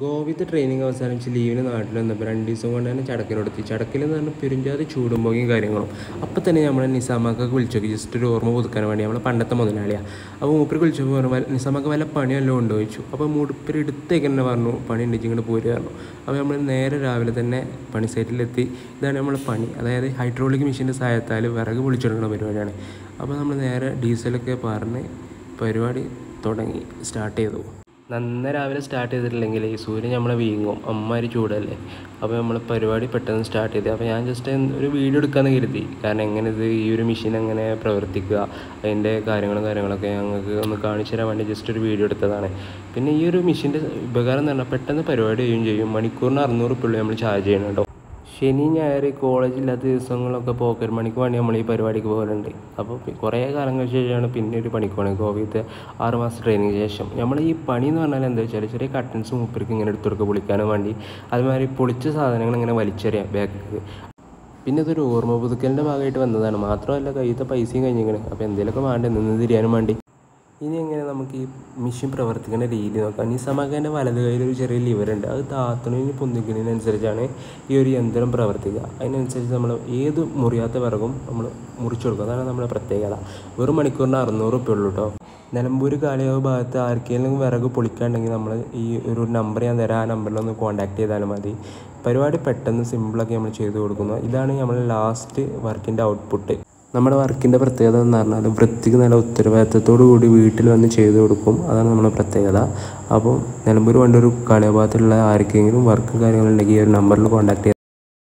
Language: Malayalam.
ഗോവയിലത്തെ ട്രെയിനിങ് അവസാനിച്ച് ലീവിന് നാട്ടിൽ വന്നപ്പോൾ 2 ദിവസം കൊണ്ട് തന്നെ ചടക്കിലെടുത്തി. ചടക്കിലെന്ന് പറഞ്ഞാൽ പെരുംജാതി ചൂടും പുകയും കാര്യങ്ങളും. അപ്പോൾ തന്നെ നമ്മൾ നിസാമാക്കൊക്കെ വിളിച്ചോക്കി ജസ്റ്റ് ഒരു ഓർമ്മ പുതുക്കാൻ വേണ്ടി. നമ്മൾ പണ്ടത്തെ മുതലാളിയാണ്. അപ്പോൾ മൂപ്പർക്ക് വിളിച്ചപ്പോൾ പറഞ്ഞു നിസാമാക്ക് വല്ല പണിയല്ലോ ഉണ്ടോ ചോദിച്ചു. അപ്പോൾ മൂപ്പര് എടുത്തേക്ക് തന്നെ പറഞ്ഞു പണി ഉണ്ടെങ്കിൽ ഇങ്ങോട്ട് പോരുക പറഞ്ഞു. അപ്പോൾ നമ്മൾ നേരെ രാവിലെ തന്നെ പണി സൈറ്റിലെത്തി. ഇതാണ് നമ്മൾ പണി, അതായത് ഹൈഡ്രോളിക് മെഷീൻ്റെ സഹായത്താൽ വിറക് പൊളിച്ചെടുക്കുന്ന പരിപാടിയാണ്. അപ്പോൾ നമ്മൾ നേരെ ഡീസലൊക്കെ പറഞ്ഞ് പരിപാടി സ്റ്റാർട്ട് ചെയ്തു. നന്ന രാവിലെ സ്റ്റാർട്ട് ചെയ്തിട്ടില്ലെങ്കിൽ ഈ സൂര്യൻ നമ്മളെ വീങ്ങും, അമ്മാതിരി ചൂടല്ലേ. അപ്പോൾ നമ്മൾ പരിപാടി പെട്ടെന്ന് സ്റ്റാർട്ട് ചെയ്തു. അപ്പോൾ ഞാൻ ജസ്റ്റ് ഒരു വീഡിയോ എടുക്കാമെന്ന് കരുതി. കാരണം എങ്ങനെ ഈ ഒരു മെഷീൻ എങ്ങനെ പ്രവർത്തിക്കുക, അതിൻ്റെ കാര്യങ്ങളൊക്കെ ഞങ്ങൾക്ക് ഒന്ന് കാണിച്ചു തരാൻ വേണ്ടി ജസ്റ്റ് ഒരു വീഡിയോ എടുത്തതാണ്. പിന്നെ ഈ ഒരു മെഷീൻ്റെ ഉപകാരം എന്ന് പറഞ്ഞാൽ പെട്ടെന്ന് പരിപാടി ചെയ്യും. മണിക്കൂറിന് 600 ഉള്ളൂ നമ്മൾ ചാർജ് ചെയ്യണം. ശനി ഞായർ കോളേജില്ലാത്ത ദിവസങ്ങളൊക്കെ പോക്കറ്റ് മണിക്ക് വേണ്ടി നമ്മൾ ഈ പരിപാടിക്ക് പോകലുണ്ട്. അപ്പോൾ കുറേ കാലങ്ങൾക്ക് ശേഷമാണ് പിന്നെ ഒരു പണിക്ക് പോകുന്നത്. ഗോവയിലത്തെ 6 മാസം ട്രെയിനിങ് ശേഷം നമ്മൾ ഈ പണി എന്ന് പറഞ്ഞാൽ എന്താ വെച്ചാൽ ചെറിയ കട്ടൻസ് മൂപ്പർക്ക് ഇങ്ങനെ എടുത്തു കൊടുക്കുക പൊളിക്കാനും വേണ്ടി. അതുമാതിരി പൊളിച്ച സാധനങ്ങൾ ഇങ്ങനെ വലിച്ചെറിയാം ബാക്കിലേക്ക്. പിന്നെ ഇതൊരു ഓർമ്മ പുതുക്കലിൻ്റെ ഭാഗമായിട്ട് വന്നതാണ്. മാത്രമല്ല കയ്യിലത്തെ പൈസയും കഴിഞ്ഞിരിക്കണം. അപ്പോൾ എന്തെങ്കിലുമൊക്കെ വേണ്ടേ നിന്ന് തിരിയാനും വേണ്ടി. ഇനി എങ്ങനെ നമുക്ക് ഈ മെഷീൻ പ്രവർത്തിക്കുന്ന രീതി നോക്കാം. നിസാമാക്കൻ്റെ വലത് കയ്യിലൊരു ചെറിയ ലിവറുണ്ട്. അത് താത്തുന്നതിന് പൊന്തിക്കുന്നതിനനുസരിച്ചാണ് ഈ ഒരു യന്ത്രം പ്രവർത്തിക്കുക. അതിനനുസരിച്ച് നമ്മൾ ഏത് മുറിയാത്ത വിറകും നമ്മൾ മുറിച്ചു കൊടുക്കും. അതാണ് നമ്മുടെ പ്രത്യേകത. ഒരു മണിക്കൂറിന് 600 ഉള്ളൂ കേട്ടോ. നിലമ്പൂർ കാളികാവ് ഭാഗത്ത് ആർക്കെങ്കിലും വിറക് പൊളിക്കാനുണ്ടെങ്കിൽ നമ്മൾ ഈ ഒരു നമ്പർ ഞാൻ തരാം, ആ നമ്പറിലൊന്ന് കോൺടാക്ട് ചെയ്താലും മതി. പരിപാടി പെട്ടെന്ന് സിമ്പിളൊക്കെ നമ്മൾ ചെയ്ത് കൊടുക്കുന്നു. ഇതാണ് നമ്മൾ ലാസ്റ്റ് വർക്കിൻ്റെ ഔട്ട്പുട്ട്. നമ്മുടെ വർക്കിൻ്റെ പ്രത്യേകത എന്ന് പറഞ്ഞാൽ വൃത്തിക്ക് നല്ല ഉത്തരവാദിത്തത്തോടു കൂടി വീട്ടിൽ വന്ന് ചെയ്ത് കൊടുക്കും. അതാണ് നമ്മുടെ പ്രത്യേകത. അപ്പോൾ നിലമ്പൂർ വേണ്ട ഒരു കാളികാവ് ഭാഗത്തുള്ള ആർക്കെങ്കിലും വർക്കും കാര്യങ്ങളുണ്ടെങ്കിൽ ഈ ഒരു നമ്പറിൽ കോൺടാക്ട് ചെയ്യാം.